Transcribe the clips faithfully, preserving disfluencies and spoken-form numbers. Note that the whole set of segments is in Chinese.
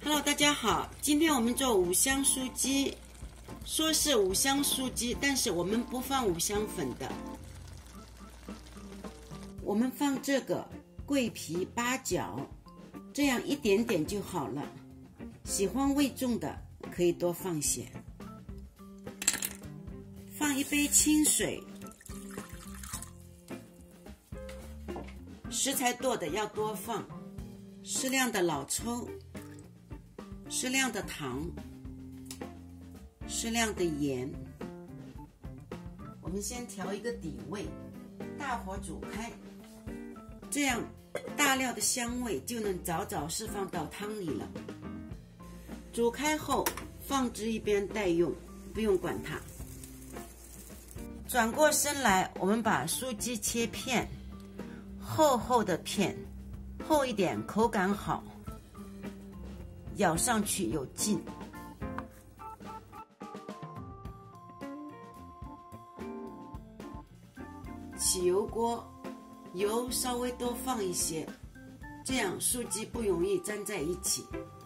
Hello， 大家好，今天我们做五香素鸡，说是五香素鸡，但是我们不放五香粉的，我们放这个桂皮、八角，这样一点点就好了。喜欢味重的可以多放些。放一杯清水，食材多的要多放，适量的老抽，适量的糖，适量的盐。我们先调一个底味，大火煮开，这样大料的香味就能早早释放到汤里了。煮开后放置一边待用，不用管它。转过身来，我们把素鸡切片，厚厚的片，厚一点口感好，咬上去有劲。起油锅，油稍微多放一些，这样素鸡不容易粘在一起。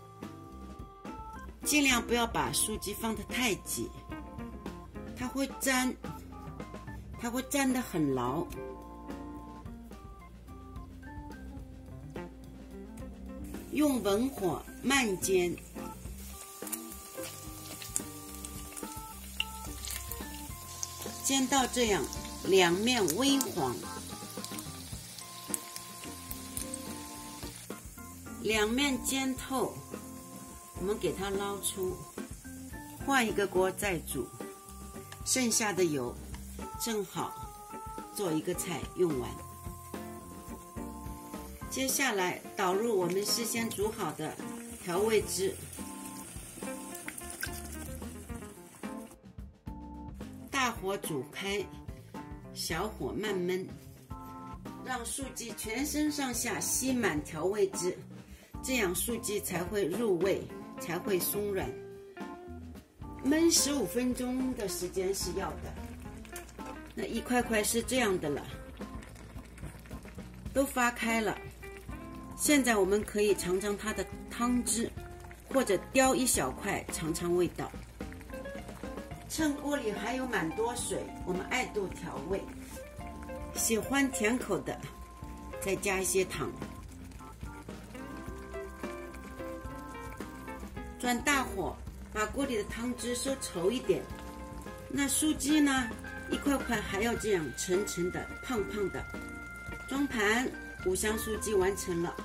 尽量不要把素鸡放得太挤，它会粘，它会粘得很牢。用文火慢煎，煎到这样两面微黄，两面煎透，我们给它捞出，换一个锅再煮，剩下的油正好做一个菜用完。接下来倒入我们事先煮好的调味汁，大火煮开，小火慢焖，让素鸡全身上下吸满调味汁，这样素鸡才会入味，才会松软。焖十五分钟的时间是要的。那一块块是这样的了，都发开了。现在我们可以尝尝它的汤汁，或者叼一小块尝尝味道。趁锅里还有蛮多水，我们爱度调味，喜欢甜口的再加一些糖。转大火，把锅里的汤汁收稠一点。那素鸡呢，一块块还要这样沉沉的、胖胖的。装盘，五香素鸡完成了。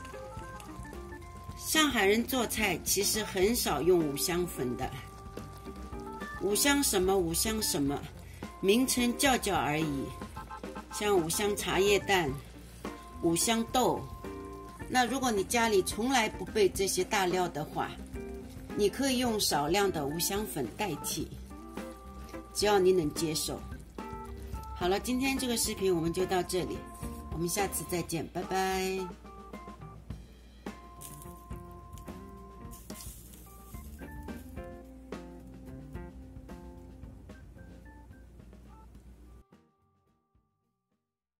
上海人做菜其实很少用五香粉的，五香什么五香什么，名称叫叫而已。像五香茶叶蛋、五香豆，那如果你家里从来不备这些大料的话，你可以用少量的五香粉代替，只要你能接受。好了，今天这个视频我们就到这里，我们下次再见，拜拜。